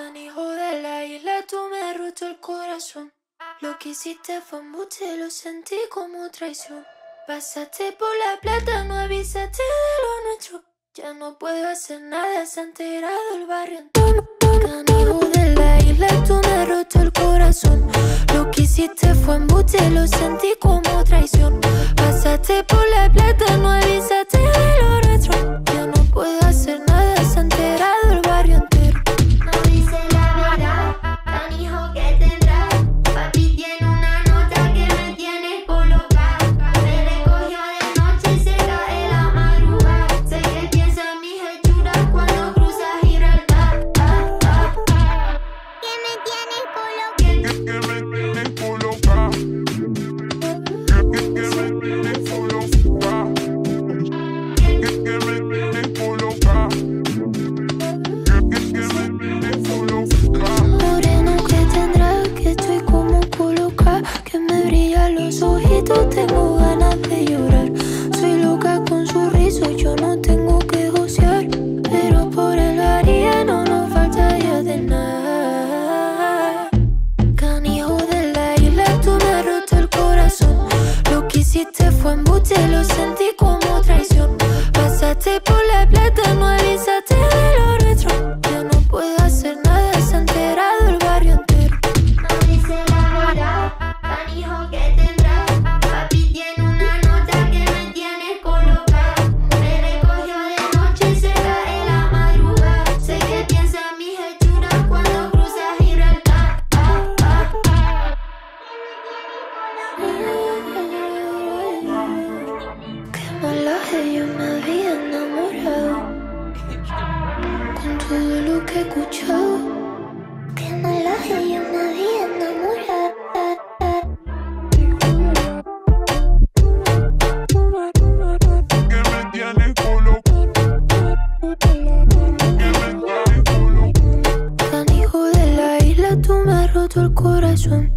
Canijo de la isla, tú me has roto el corazón. Lo que hiciste fue embuste, lo sentí como traición. Pasaste por la plata, no avisaste de lo nuestro. Ya no puedo hacer nada, se ha enterado el barrio entero. Canijo de la isla, tú me has roto el corazón. Lo que hiciste fue embuste, lo sentí como traición. Pasaste por la plata, no avisaste de lo nuestro. Ya no puedo hacer nada, se ha enterado el barrio entero. No dice la verdad, canijo que tendrás. Papi tiene una nota que me tiene colocada. Me recogió de noche y se cae la madrugada. Sé que piensa en mis hechuras cuando cruza Gibraltar. Que me tiene colocada. Que me tienen colocada. Que me tienen colocada. Que me tienen colocada. Moreno que tendrá, que estoy como coloca, que me brillan los ojitos, tengo ganas de llorar. Soy loca con su rizo, yo no tengo que josear, pero por el haría no nos falta ya de nada. Canijo de la isla, tú me has roto el corazón. Lo que hiciste fue embuste, lo sentí como traición. Pasaste por la plata, no avisaste de lo nuestro. Ya no puedo hacer nada, se ha enterado el barrio entero. No dice la verdad, canijo que tendrás. Papi tiene una nota que me tiene colocada. Me recogió de noche y se cae la madrugada. Sé que piensa en mis hechuras cuando cruza Gibraltar. Qué malaje, yo me había enamorado con todo lo que he escuchado. Qué malaje, yo me había enamorado. Que me tienen colocada. Que me tienen colocada. Canijo de la isla, tú me has roto el corazón.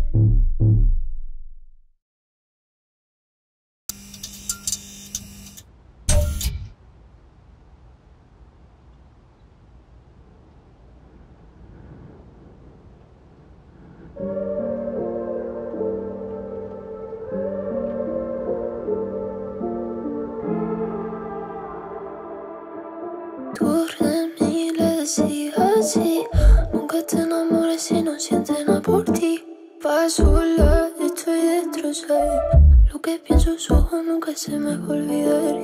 Tú de mí le decías así. Nunca te enamores si no sientes nada por ti. Vas sola, estoy destrozada. Lo que pienso en sus ojos nunca se me va a olvidar.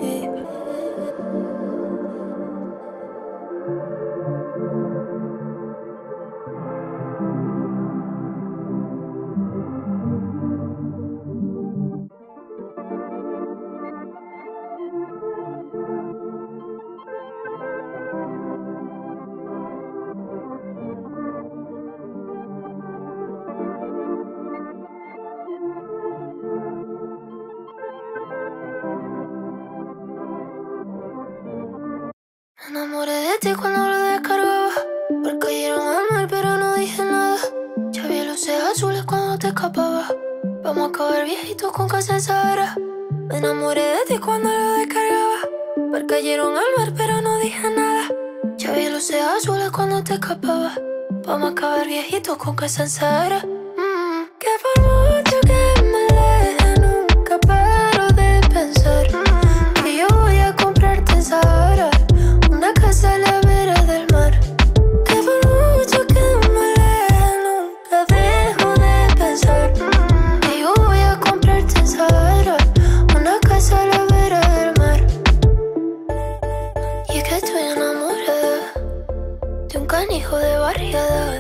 Me enamoré de ti cuando lo descargaba. Porque cayeron al mar pero no dije nada. Ya vi luces azules cuando te escapabas. Vamos a acabar viejitos con casa en Sahara. Me enamoré de ti cuando lo descargaba. Porque cayeron al mar pero no dije nada. Ya vi luces azules cuando te escapabas. Vamos a acabar viejitos con casa en Sahara. Que por mucho que me aleje nunca paro de pensar que yo voy a comprarte en Sahara una casa a la vera del mar. Que por mucho que me aleje nunca dejo de pensar que yo voy a comprarte en Sahara una casa a la vera del mar. Y es que estoy enamorada de un canijo de barriada.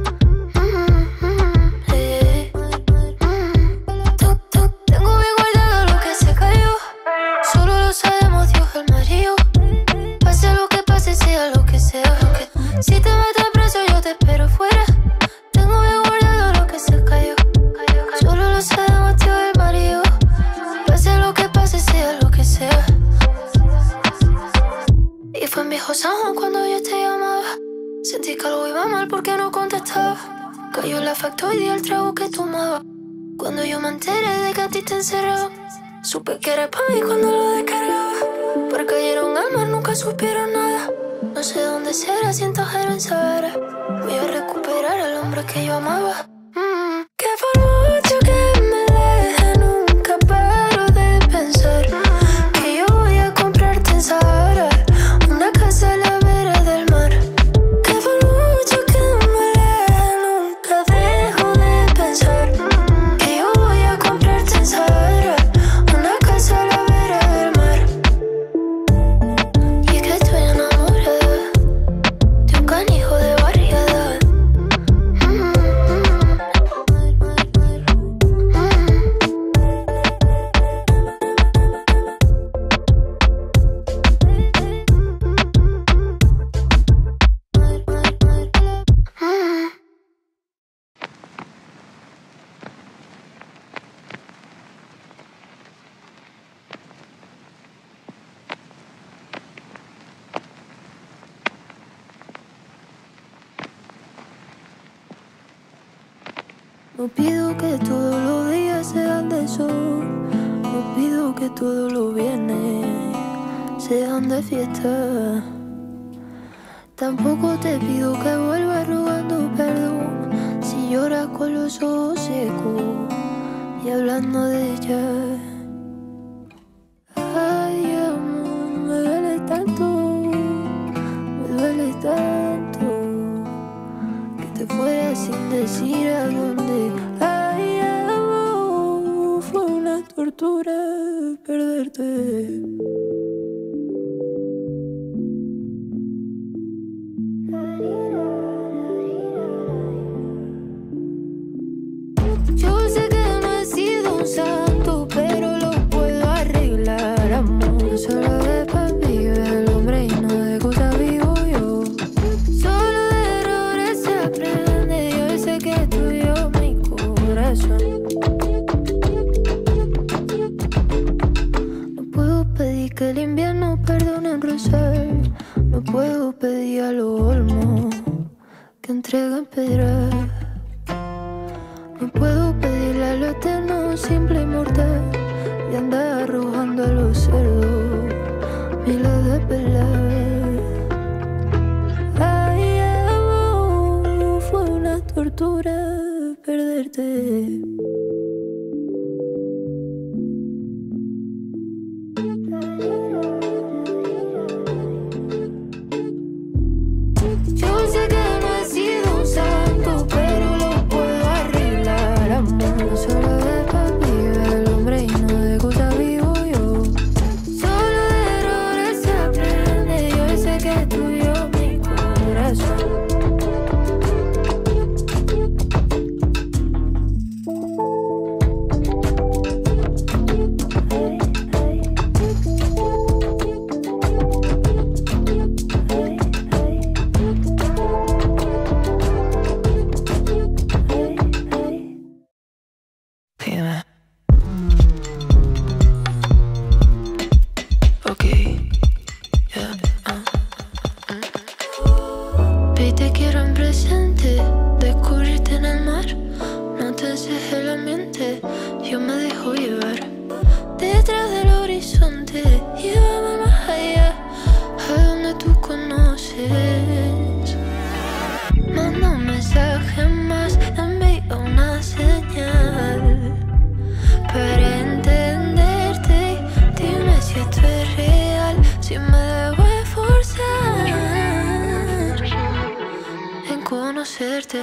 Tengo bien guardado lo que se cayó. Solo lo sabemos Dios el marido. Pase lo que pase, sea lo que sea. Si te metes preso yo te espero fuera. Tengo bien guardado lo que se cayó. Solo lo sabemos Dios el marido. Pase lo que pase, sea lo que sea. Y fue en viejo San Juan cuando yo te llamaba. Sentí que algo iba mal porque no contestaba. Cayó la factoría el trago que tomaba. Cuando yo me enteré de que a ti te encerraba, supe que era pa' mí cuando lo descargaba. Pero cayeron al mar, nunca supieron nada. No sé dónde será, siento Jairo en Sahara. Voy a recuperar al hombre que yo amaba. Que por mucho que me deje, nunca paro de pensar que yo voy a comprarte en Sahara una casa a la vera del mar. Que por mucho que me deje, nunca dejo de pensar que yo voy a comprarte en Sahara una casa a la vera del mar. Y es que estoy enamorada de un canijo de barriada. No pido que todos los días sean de sol, no pido que todos los viernes sean de fiesta. Tampoco te pido que vuelvas rogando perdón si lloras con los ojos secos y hablando de ella. Ay, amor, me duele tanto que te fueras sin decir a dónde. Ay, amor, fue una tortura perderte. Yo sé que no he sido un santo, pero lo puedo arreglar, amor. Solo de pan vive el hombre y no de cosas vivo yo. Solo de errores se aprende, yo sé que tuyo mi corazón. No puedo pedir que el invierno perdone el rosal, no puedo pedir a los olmos que entreguen piedras. No puedo pedirle a lo eterno, simple y mortal, y andar arrojando a los cerdos miles de pelas. Ay, amor, fue una tortura perderte. Yo sé que no he sido un santo, pero lo puedo arreglar, amor. Solo de pan vive el hombre y no de cosas vivo yo. Solo de errores se aprende, yo sé que tuyo mi corazón. Dime. Ok, yeah, Baby, te quiero en presente, descubrirte en el mar. No te encejes el ambiente, yo me dejo llevar. Detrás del horizonte, llévame más allá, a donde tú conoces. Manda un mensaje más, envía una señal para entenderte. Dime si esto es real, si me debo esforzar en conocerte.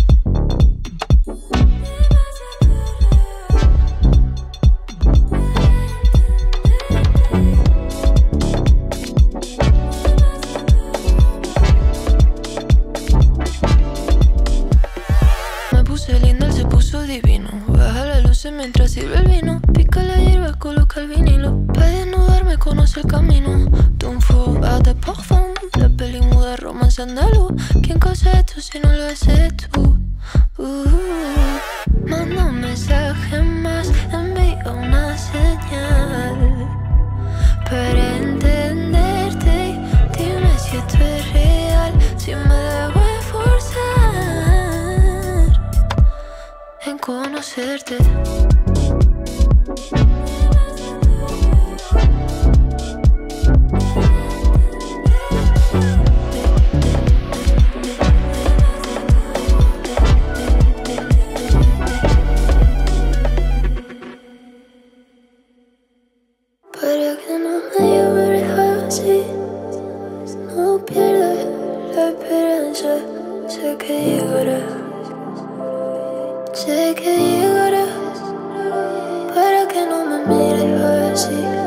Me puse linda, él se puso divino. Baja las luces mientras sirve el vino. Pica la hierba, coloca el vinilo. Pa' desnudarme conoce el camino. D'un faux bar de parfum, la peli muda, romance andaluz. ¿Quién causa esto si no lo haces tú? Manda un mensaje más, envía una señal para entenderte. Dime si esto es real, si me debo esforzar en conocerte. No pierdas la esperanza, sé que llegarás. Sé que llegarás, para que no me mires así.